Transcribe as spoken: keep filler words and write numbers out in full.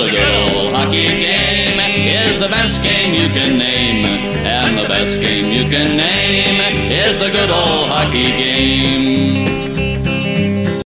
The good old hockey game is the best game you can name. And the best game you can name is the good old hockey game.